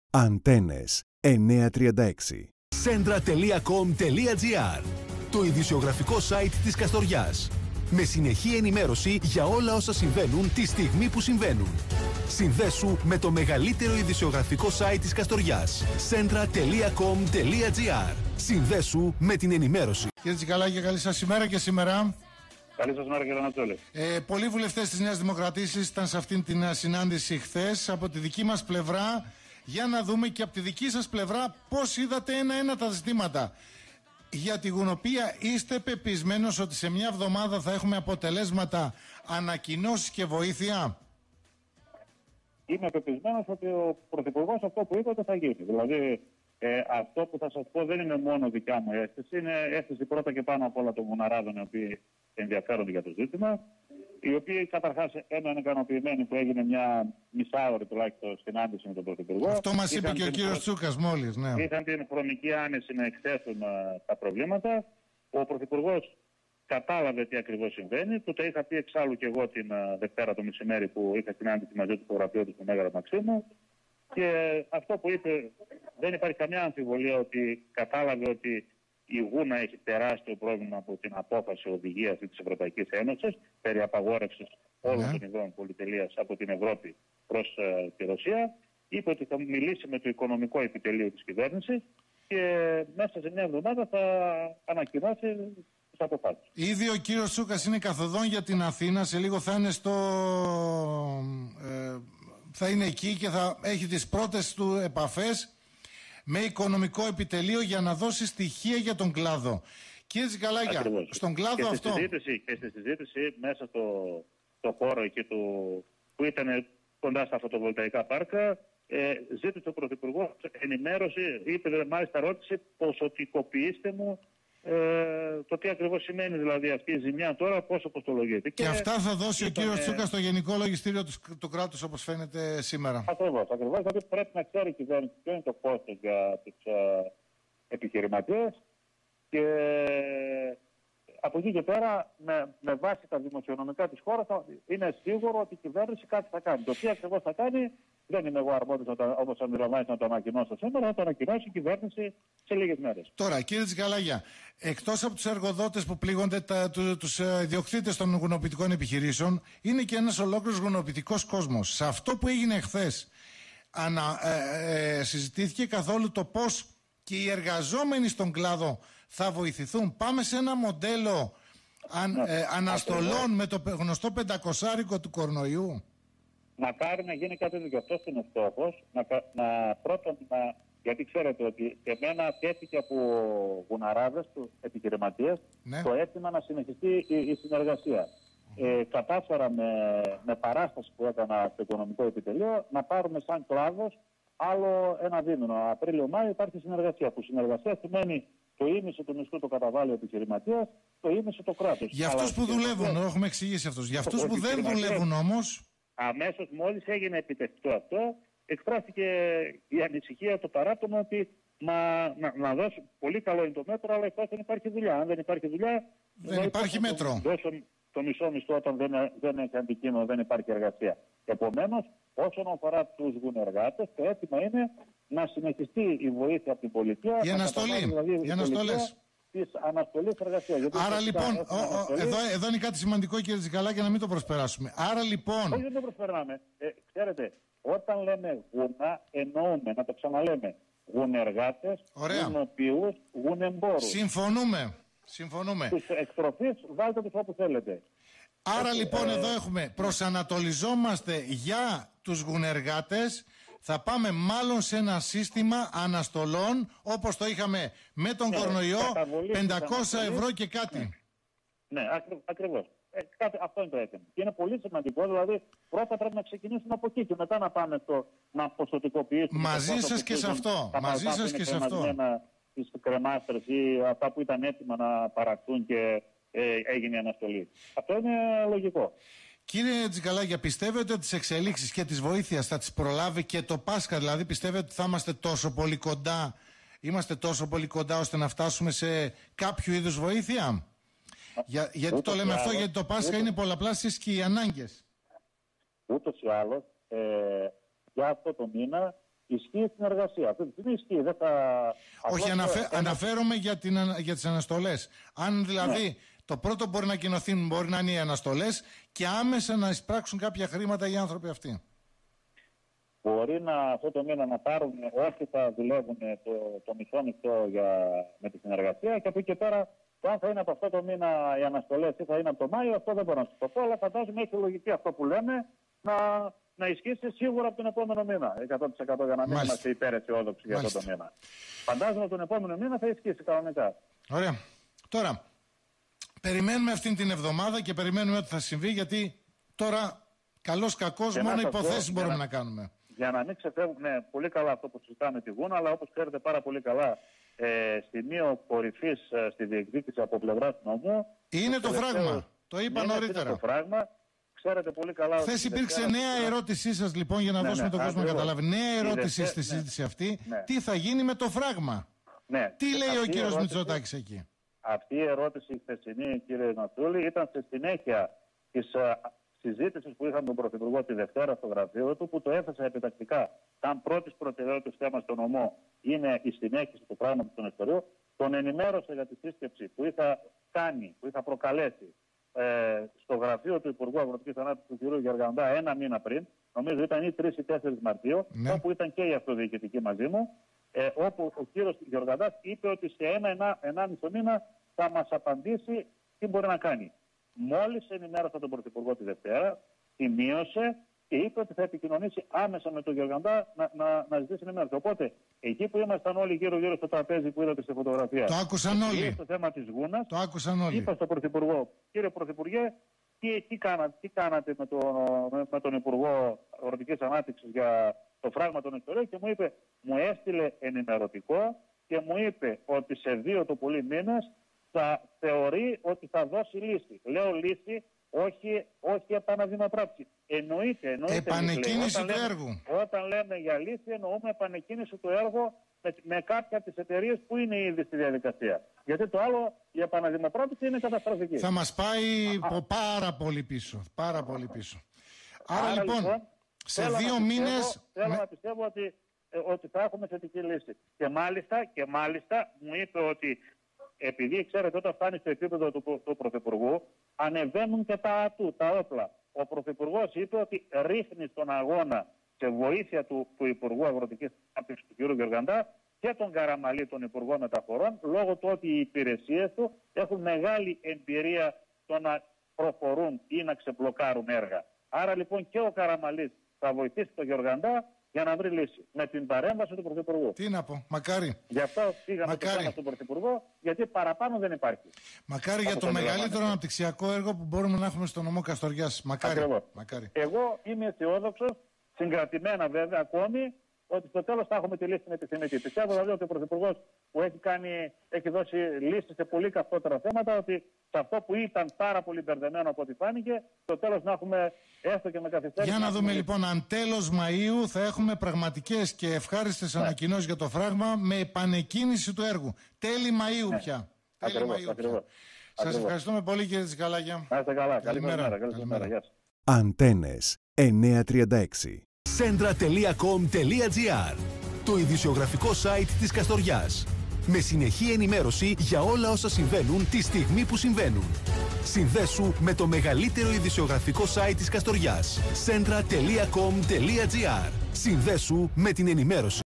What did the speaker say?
Αντένες 936. Centra.com.gr, το ειδησιογραφικό site της Καστοριάς. Με συνεχή ενημέρωση για όλα όσα συμβαίνουν τη στιγμή που συμβαίνουν. Συνδέσου με το μεγαλύτερο ειδησιογραφικό site της Καστοριάς. Centra.com.gr. Συνδέσου με την ενημέρωση. Κύριε Τσικαλάκη, καλή σας ημέρα και σήμερα. Καλή σας μέρα, κύριε Ανατόλη. Πολλοί βουλευτές της Νέας Δημοκρατίας ήταν σε αυτήν την συνάντηση χθες. Από τη δική μας πλευρά, για να δούμε και από τη δική σας πλευρά πώς είδατε ένα-ένα τα ζητήματα. Για τη γουνοπία είστε πεπισμένος ότι σε μια εβδομάδα θα έχουμε αποτελέσματα, ανακοινώσεις και βοήθεια? Είμαι πεπισμένος ότι ο Πρωθυπουργός αυτό που είπε θα γίνει. Δηλαδή, αυτό που θα σας πω δεν είναι μόνο δικιά μου αίσθηση, είναι αίσθηση πρώτα και πάνω απ' όλα των Βουναράδων, οι οποίοι ενδιαφέρονται για το ζήτημα. Οι οποίοι καταρχάς έμεναν ικανοποιημένοι που έγινε μια μισάωρη τουλάχιστον συνάντηση με τον Πρωθυπουργό. Αυτό μας είπε και ο κύριος Τσούκας μόλις. Ναι. Είχαν την χρονική άνεση να εκθέσουν τα προβλήματα. Ο Πρωθυπουργός κατάλαβε τι ακριβώς συμβαίνει. Του το είχα πει εξάλλου και εγώ την Δευτέρα το μεσημέρι που είχα συνάντηση μαζί του στο γραφείο του στον Μέγαρο Μαξίμου. Και αυτό που είπε, δεν υπάρχει καμιά αμφιβολία ότι κατάλαβε ότι η Γούνα έχει τεράστιο πρόβλημα από την απόφαση οδηγίας της Ευρωπαϊκής Ένωσης περί απαγόρευσης όλων των ειδών πολυτελείας από την Ευρώπη προς τη Ρωσία. Είπε ότι θα μιλήσει με το οικονομικό επιτελείο της κυβέρνησης και μέσα σε μια εβδομάδα θα ανακοινώσει τις αποφάσεις. Ήδη ο κύριος Τσούκας είναι καθοδόν για την Αθήνα. Σε λίγο θα είναι θα είναι εκεί και θα έχει τις πρώτες του επαφές με οικονομικό επιτελείο για να δώσει στοιχεία για τον κλάδο. Κύριε Τσικαλάκια, στον κλάδο και αυτό... Και στη συζήτηση μέσα στο χώρο εκεί που ήταν κοντά στα φωτοβολταϊκά πάρκα, ζήτησε ο Πρωθυπουργός ενημέρωση, είπε μάλιστα ρώτησε ποσοτικοποιήστε μου το τι ακριβώς σημαίνει δηλαδή αυτή η ζημιά τώρα, πόσο κοστολογείται. Και αυτά θα δώσει ο κύριος Τσούκας στο Γενικό Λογιστήριο του κράτους, όπως φαίνεται σήμερα. Ακριβώς. Δηλαδή πρέπει να ξέρει η κυβέρνηση ποιο είναι το κόστος για τους επιχειρηματίες και από εκεί και πέρα με βάση τα δημοσιονομικά της χώρας είναι σίγουρο ότι η κυβέρνηση κάτι θα κάνει. Το τι ακριβώς θα κάνει δεν είμαι εγώ αρμόδιος όπως αντιλαμβάνεστε να το ανακοινώσω σήμερα, θα το ανακοινώσει η κυβέρνηση σε λίγες μέρες. Τώρα, κύριε Τσικαλάκια, εκτός από τους εργοδότες που πλήγονται, τους ιδιοκτήτες των γουνοποιητικών επιχειρήσεων, είναι και ένας ολόκληρος γουνοποιητικός κόσμος. Σε αυτό που έγινε χθες, συζητήθηκε καθόλου το πώς και οι εργαζόμενοι στον κλάδο θα βοηθηθούν? Πάμε σε ένα μοντέλο αναστολών με το γνωστό 500 του κορονοϊού. Μακάρι να γίνει κάτι τέτοιο. Αυτός είναι ο στόχος. Γιατί ξέρετε ότι εμένα τέθηκε από γουναράδες, του επιχειρηματίες, το αίτημα να συνεχιστεί η συνεργασία. Κατάφερα με παράσταση που έκανα στο οικονομικό επιτελείο να πάρουμε σαν κλάδος άλλο ένα δίμηνο. Απρίλιο-Μάιο υπάρχει συνεργασία. Που συνεργασία σημαίνει το ίμιση του μισθού το καταβάλει ο επιχειρηματίας, το ίμιση το κράτος. Για αυτούς που δουλεύουν, έχουμε εξηγήσει αυτούς. Για αυτούς που δεν δουλεύουν όμως. Αμέσως μόλις έγινε επιτευχτό αυτό, εκφράστηκε η ανησυχία, το παράπονο ότι να δώσουν, πολύ καλό είναι το μέτρο, αλλά εφόσον υπάρχει δουλειά. Αν δεν υπάρχει δουλειά, δεν υπάρχει μέτρο. Δώσουν το μισό μισθό όταν δεν έχει αντικείμενο, δεν υπάρχει εργασία. Επομένως, όσον αφορά τους γουνεργάτες, το αίτημα είναι να συνεχιστεί η βοήθεια από την πολιτεία. Η αναστολή. Δηλαδή, οι αναστολές. Της αναστολής εργασίας. Άρα λοιπόν, εδώ είναι κάτι σημαντικό, κύριε Τσικαλάκη, να μην το προσπεράσουμε. Άρα λοιπόν. Όχι, δεν το προσπεράμε. Ξέρετε, όταν λέμε γούνα, εννοούμε, να το ξαναλέμε, γουνεργάτες, γουνοποιούς, γουνεμπόρους. Συμφωνούμε. Τους εκτροφείς, βάλτε τους όπου θέλετε. Άρα λοιπόν εδώ έχουμε, προσανατολιζόμαστε για τους γουνεργάτες. Θα πάμε μάλλον σε ένα σύστημα αναστολών, όπως το είχαμε με τον κορονοϊό, 500 ευρώ και κάτι. Ναι, ακριβώς. Αυτό είναι το αίτημα. Και είναι πολύ σημαντικό, δηλαδή πρώτα πρέπει να ξεκινήσουμε από εκεί και μετά να πάμε να ποσοτικοποιήσουμε. Μαζί σας και σε αυτό. Μαζί σας και σε αυτό. Τις κρεμάστρες ή αυτά που ήταν έτοιμα να παραχθούν και έγινε η αναστολή. Αυτό είναι λογικό. Κύριε Τσικαλάκια, πιστεύετε ότι τις εξελίξεις και τις βοήθειας θα τις προλάβει και το Πάσχα? Δηλαδή πιστεύετε ότι θα είμαστε τόσο πολύ κοντά, ώστε να φτάσουμε σε κάποιο είδους βοήθεια? Γιατί το λέμε αυτό, γιατί το Πάσχα είναι πολλαπλάσιες και οι ανάγκες. Ούτως ή άλλως, για αυτό το μήνα Ισχύει στην εργασία. Αυτή τη στιγμή ισχύει. Δεν θα... Όχι, αναφέρομαι για τις αναστολές. Αν δηλαδή το πρώτο μπορεί να κοινωθεί, μπορεί να είναι οι αναστολές και άμεσα να εισπράξουν κάποια χρήματα οι άνθρωποι αυτοί. Μπορεί αυτό το μήνα να πάρουν όσοι θα δουλεύουν το μισό μισθό με τη συνεργασία και από εκεί και πέρα, το αν θα είναι από αυτό το μήνα οι αναστολές ή θα είναι από το Μάιο, αυτό δεν μπορώ να σου το πω, αλλά φαντάζομαι έχει λογική αυτό που λέμε να ισχύσει σίγουρα από τον επόμενο μήνα. 100% για να μην είμαστε υπεραισιόδοξοι για αυτό το μήνα. Φαντάζομαι τον επόμενο μήνα θα ισχύσει κανονικά. Ωραία. Τώρα, περιμένουμε αυτήν την εβδομάδα και περιμένουμε ότι θα συμβεί, γιατί τώρα καλώς κακώς μόνο υποθέσεις μπορούμε να κάνουμε. Για να μην ξεφεύγουμε, πολύ καλά αυτό που συζητάμε τη Γούνα, αλλά όπως ξέρετε πάρα πολύ καλά, σημείο κορυφής στη διεκδίκηση από πλευρά του νομού είναι το φράγμα. Το είπα νωρίτερα. Είναι το φράγμα. Ξέρετε πολύ καλά. Χθες υπήρξε νέα ερώτησή σας, λοιπόν, για να δώσουμε τον κόσμο να καταλάβει. Νέα ερώτηση στη συζήτηση αυτή. Τι θα γίνει με το φράγμα? Τι λέει ο κύριος Μητσοτάκης εκεί? Αυτή η ερώτηση η χθεσινή, κύριε Νατούλη, ήταν στη συνέχεια της συζήτησης που είχαμε τον Πρωθυπουργό τη Δευτέρα στο γραφείο του, που το έθεσα επιτακτικά. Σαν πρώτης προτεραιότητας θέμα στο νομό είναι η συνέχιση του πράγματος του νεκτερίου. Τον ενημέρωσα για τη σύσκεψη που είχα κάνει, που είχα προκαλέσει στο γραφείο του Υπουργού Αγροτικής Ανάπτυξης του κ. Γεωργαντά ένα μήνα πριν, νομίζω ήταν ή 3 ή 4 Μαρτίου, όπου ήταν και η αυτοδιοικητική μαζί μου, όπου ο κ. Γεωργαντάς είπε ότι σε ένα-ενάμισο μήνα θα μας απαντήσει τι μπορεί να κάνει. Μόλις ενημέρωσα τον Πρωθυπουργό τη Δευτέρα, σημείωσε και είπε ότι θα επικοινωνήσει άμεσα με τον Γεωργαντά να ζητήσει ενημέρωση. Οπότε, εκεί που ήμασταν όλοι γύρω-γύρω στο τραπέζι που είδατε στη φωτογραφία, το άκουσαν όλοι. Στο θέμα της Γούνας, το άκουσαν όλοι. Είπα στον Πρωθυπουργό, κύριε Πρωθυπουργέ, τι κάνατε με τον Υπουργό Αγροτικής Ανάπτυξης για το φράγμα των εκτορίων, και μου είπε, μου έστειλε ενημερωτικό και μου είπε ότι σε 2 το πολύ μήνες θα θεωρεί ότι θα δώσει λύση. Λέω λύση, όχι επαναδημοπράξη. Εννοείται. Επανεκκίνηση του έργου. Όταν λέμε για λύση, εννοούμε επανεκκίνηση του έργου με κάποια από τις εταιρείες που είναι ήδη στη διαδικασία. Γιατί το άλλο, η επαναδημοπράτηση είναι καταστροφική. Θα μας πάει πάρα πολύ πίσω. Πάρα πολύ πίσω. Άρα λοιπόν, σε 2 μήνες... Θέλω να πιστεύω ότι θα έχουμε θετική λύση. Και μάλιστα μου είπε ότι, επειδή ξέρετε, όταν φτάνει στο επίπεδο του Πρωθυπουργού, ανεβαίνουν και τα όπλα. Ο Πρωθυπουργός είπε ότι ρίχνει στον αγώνα, σε βοήθεια του Υπουργού Αγροτικής Ανάπτυξης του κ. Γεωργαντά, και τον Καραμαλή, τον Υπουργό Μεταφορών, λόγω του ότι οι υπηρεσίες του έχουν μεγάλη εμπειρία στο να προχωρούν ή να ξεμπλοκάρουν έργα. Άρα λοιπόν και ο Καραμαλής θα βοηθήσει τον Γεωργαντά για να βρει λύση. Με την παρέμβαση του Πρωθυπουργού. Τι να πω, μακάρι. Γι' αυτό πήγαμε στον Πρωθυπουργό, γιατί παραπάνω δεν υπάρχει. Μακάρι για το μεγαλύτερο αναπτυξιακό έργο που μπορούμε να έχουμε στο νομό Καστοριάς. Μακάρι. Εγώ είμαι αισιόδοξος, συγκρατημένα βέβαια ακόμη, ότι στο τέλος θα έχουμε τη λύση στην επιθυμητή. Πιστεύω δηλαδή ότι ο Πρωθυπουργός που έχει δώσει λύσεις σε πολύ καυτότερα θέματα, ότι σε αυτό που ήταν πάρα πολύ μπερδεμένο από ό,τι φάνηκε, στο τέλος να έχουμε έστω και με καθυστέρηση. Για να δούμε λοιπόν αν τέλος Μαΐου θα έχουμε πραγματικές και ευχάριστες ανακοινώσεις για το φράγμα με επανεκκίνηση του έργου. Τέλη Μαΐου πια. Σας ευχαριστούμε πολύ, κύριε Τσικαλάκια. Να είστε καλά. Καλημέρα. Γεια σας. Αντένες 936. Centra.com.gr, το ειδησιογραφικό site της Καστοριάς. Με συνεχή ενημέρωση για όλα όσα συμβαίνουν τη στιγμή που συμβαίνουν. Συνδέσου με το μεγαλύτερο ειδησιογραφικό site της Καστοριάς. Centra.com.gr. Συνδέσου με την ενημέρωση.